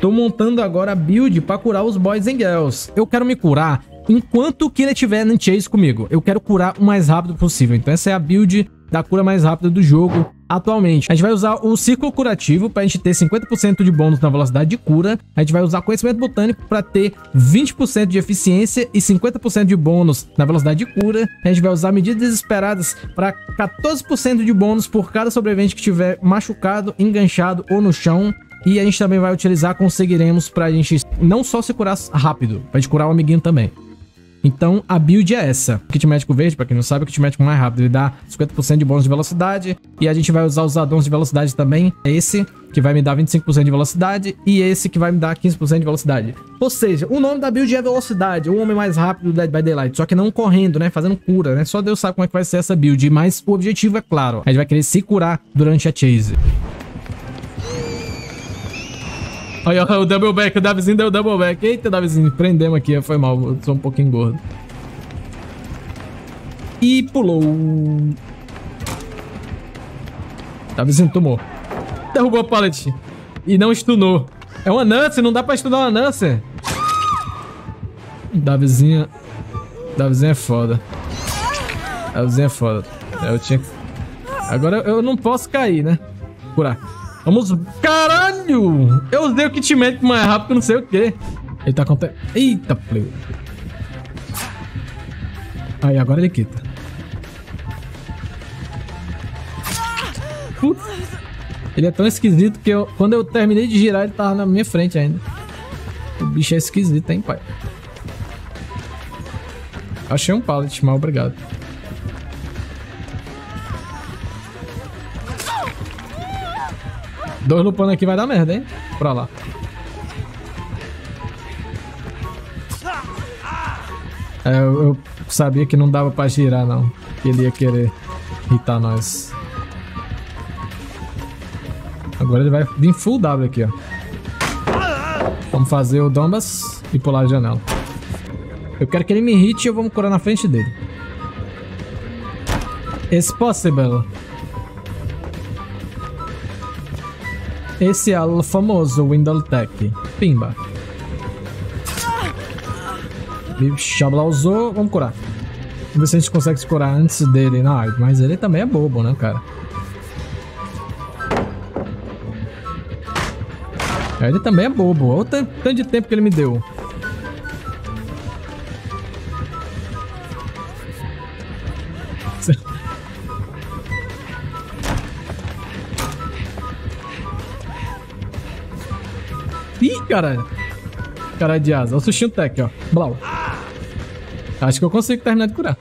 Tô montando agora a build pra curar os boys and girls. Eu quero me curar enquanto o Killer estiver no chase comigo. Eu quero curar o mais rápido possível. Então essa é a build da cura mais rápida do jogo atualmente. A gente vai usar o círculo curativo pra gente ter 50% de bônus na velocidade de cura. A gente vai usar conhecimento botânico pra ter 20% de eficiência e 50% de bônus na velocidade de cura. A gente vai usar medidas desesperadas pra 14% de bônus por cada sobrevivente que estiver machucado, enganchado ou no chão. E a gente também vai utilizar Conseguiremos pra gente não só se curar rápido, pra gente curar o amiguinho também. Então, a build é essa. O kit médico verde, pra quem não sabe, o kit médico mais rápido. Ele dá 50% de bônus de velocidade. E a gente vai usar os addons de velocidade também. É esse, que vai me dar 25% de velocidade. E esse, que vai me dar 15% de velocidade. Ou seja, o nome da build é velocidade. O homem mais rápido do Dead by Daylight. Só que não correndo, né? Fazendo cura, né? Só Deus sabe como é que vai ser essa build. Mas o objetivo é claro. A gente vai querer se curar durante a chase. Olha o double back, o Davizinho deu o double back. Eita, Davizinho, prendemos aqui, foi mal, eu sou um pouquinho gordo. E pulou. Davizinho tomou. Derrubou a pallet. E não stunou. É uma Nancy, não dá pra stunar uma Nancy. Davizinho é foda. Davizinho é foda. Eu tinha que... Agora eu não posso cair, né? Curar. Vamos... Caralho! Eu usei o kit médico mais rápido que não sei o que. Ele tá acontecendo... Eita, play. Aí, agora ele quita. Putz. Ele é tão esquisito que quando eu terminei de girar, ele tava na minha frente ainda. O bicho é esquisito, hein, pai? Achei um pallet, mal obrigado. Dois lupando aqui vai dar merda, hein? Pra lá. É, eu sabia que não dava pra girar, não. Que ele ia querer irritar nós. Agora ele vai vir full W aqui, ó. Vamos fazer o Dombas e pular a janela. Eu quero que ele me irrite e eu vou me curar na frente dele. It's possible. Esse é o famoso Window Tech. Pimba. Xabla usou. Vamos curar. Vamos ver se a gente consegue se curar antes dele. Não, mas ele também é bobo, né, cara? Ele também é bobo. Olha o tanto de tempo que ele me deu. Ih, caralho. Caralho de asa. Olha o sushinho tech, ó. Blau. Acho que eu consigo terminar de curar.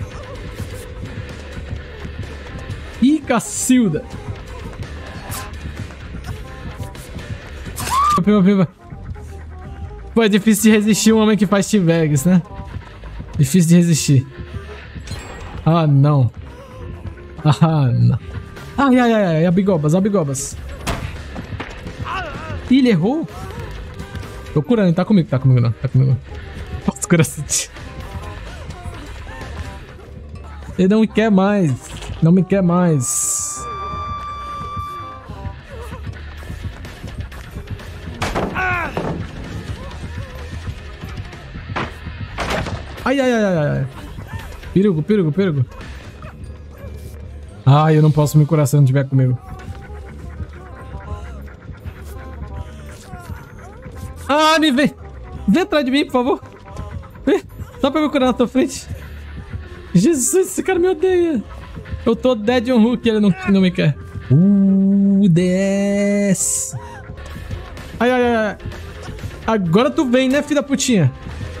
Ih, Cacilda. Piva. Pô, é difícil de resistir um homem que faz T-Bags, né? Difícil de resistir. Ah, não. Ah, não. Ai, abigobas. Ih, ele errou? Tô curando, tá comigo não. Tá comigo. Posso curar esse. Ele não me quer mais. Não me quer mais. Ai. Perigo. Ai, eu não posso me curar se não tiver comigo. Ah, me vem! Vem atrás de mim, por favor. Vem. Dá pra me curar na tua frente. Jesus, esse cara me odeia. Eu tô dead on hook e ele não me quer. DS. Ai. Agora tu vem, né, filha da putinha?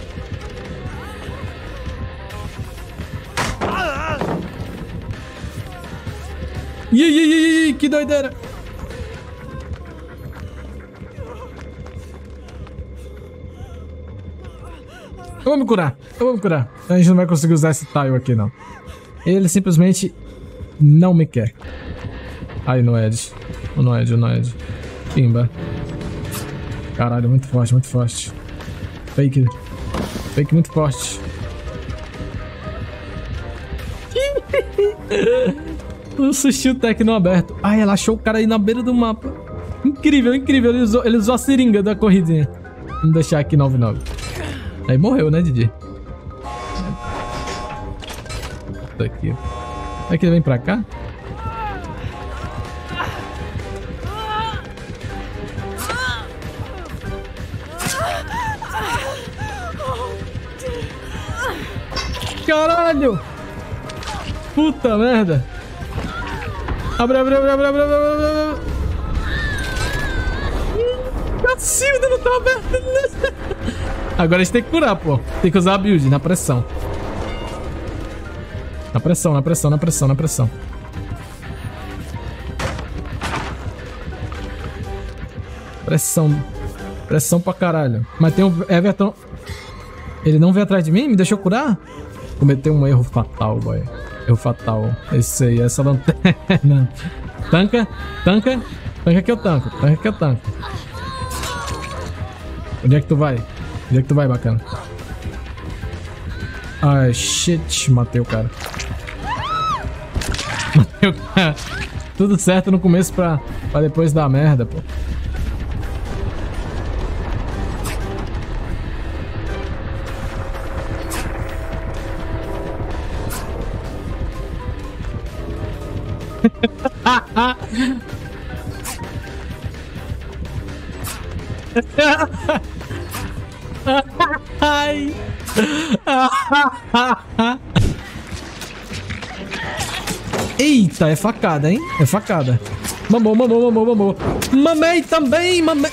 Ih, que doideira. Eu vou me curar. A gente não vai conseguir usar esse tile aqui, não. Ele simplesmente não me quer. Aí, no Edge. No Edge. Pimba. Caralho, muito forte. Fake muito forte. O sushi tech não aberto. Ai, ela achou o cara aí na beira do mapa. Incrível, incrível. Ele usou a seringa da corridinha. Vamos deixar aqui 99. Aí morreu, né, Didi? Isso aqui. Será que ele vem pra cá? Caralho! Puta merda! Abre, abre, abre, abre, abre, abre, abre. Cacilda, não tá aberto. Agora a gente tem que curar, pô. Tem que usar a build na pressão. Na pressão, na pressão, na pressão, na pressão. Pressão. Pressão pra caralho. Mas tem o Everton. Ele não veio atrás de mim? Me deixou curar? Cometeu um erro fatal, boy. Erro fatal. Esse aí, essa lanterna. Tanca, tanca. Tanca que eu tanco. Tanca que eu tanco. Onde é que tu vai? Onde é que tu vai, bacana? Ai, shit. Matei o cara. Matei o cara. Tudo certo no começo pra depois dar merda, pô. Ai. Eita, é facada, hein? É facada. Mamou, mamou, mamou, mamou. Mamei também, mamei.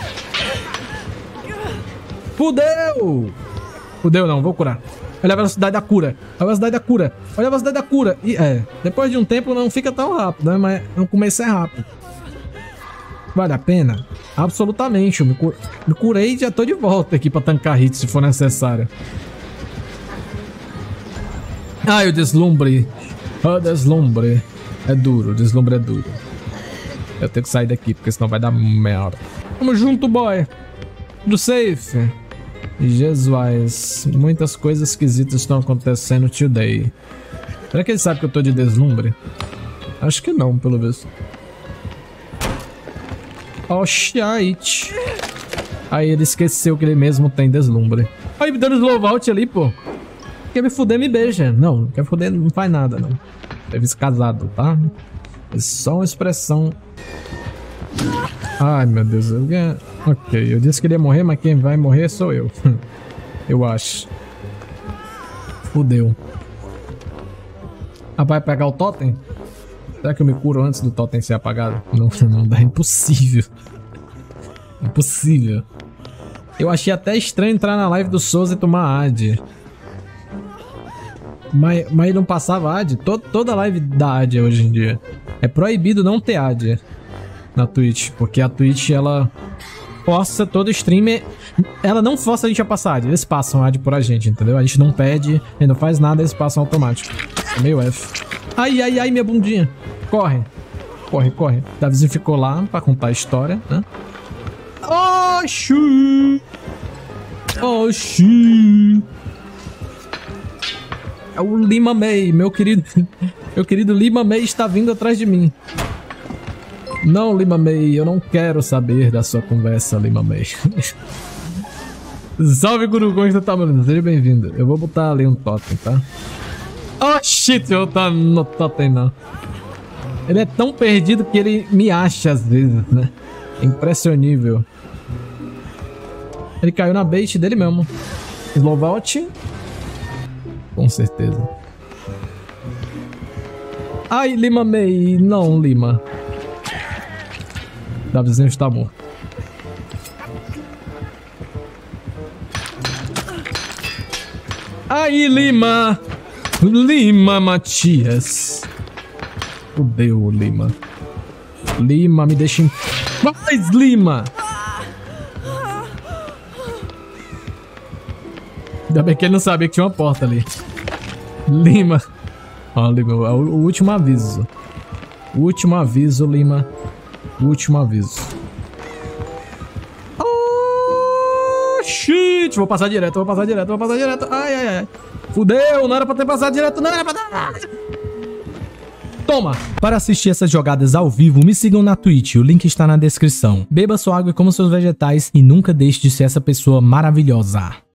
Fudeu. Fudeu não, vou curar. Olha a velocidade da cura. A velocidade da cura. Olha a velocidade da cura. E depois de um tempo não fica tão rápido, né? Mas no começo é rápido. Vale a pena? Absolutamente. Eu me curei e já tô de volta aqui pra tancar hit se for necessário. Ai, o deslumbre. O deslumbre. É duro, o deslumbre é duro. Eu tenho que sair daqui, porque senão vai dar merda. Tamo junto, boy. Do safe. Jesus, muitas coisas esquisitas estão acontecendo today. Será que ele sabe que eu tô de deslumbre? Acho que não, pelo visto. Oh, shit. Aí ele esqueceu que ele mesmo tem deslumbre. Aí me dando slow out ali, pô. Quer me fuder, me beija. Não, não quer fuder, não faz nada, não. Deve ser casado, tá? É só uma expressão. Ai, meu Deus. Ok, eu disse que ele ia morrer, mas quem vai morrer sou eu. Eu acho. Fudeu. Ah, vai pegar o totem? Será que eu me curo antes do totem ser apagado? Não, não dá. Impossível. Impossível. Eu achei até estranho entrar na live do Souza e tomar AD. Mas ele não passava AD? Toda live dá AD hoje em dia. É proibido não ter AD na Twitch, porque a Twitch, ela força todo streamer. Ela não força a gente a passar AD, eles passam AD por a gente, entendeu? A gente não pede, ele não faz nada, eles passam automático. É meio F. Ai, ai, ai, minha bundinha. Corre. Corre, corre. Davizinho ficou lá pra contar a história, né? Oxi! Oxi! É o Lima May, meu querido Lima May está vindo atrás de mim. Não, Lima May, eu não quero saber da sua conversa, Lima May. Salve, Guru, como você tá, mano? Seja bem-vindo. Eu vou botar ali um totem, tá? Oh, shit, eu tá no totem, não. Ele é tão perdido que ele me acha às vezes, né? Impressionível. Ele caiu na bait dele mesmo. Slow out. Com certeza. Ai, Lima May. Não, Lima. Davizinho está morto. Aí, Lima. Lima Matias. Fudeu, Lima. Lima, me deixa em paz, Lima. Ainda bem que ele não sabia que tinha uma porta ali. Lima. Ó, Lima, o último aviso. O último aviso, Lima. O último aviso. Oh, shit. Vou passar direto, vou passar direto, vou passar direto. Ai, ai, ai. Fudeu, não era pra ter passado direto, não era pra dar. Toma! Para assistir essas jogadas ao vivo, me sigam na Twitch, o link está na descrição. Beba sua água e coma seus vegetais e nunca deixe de ser essa pessoa maravilhosa.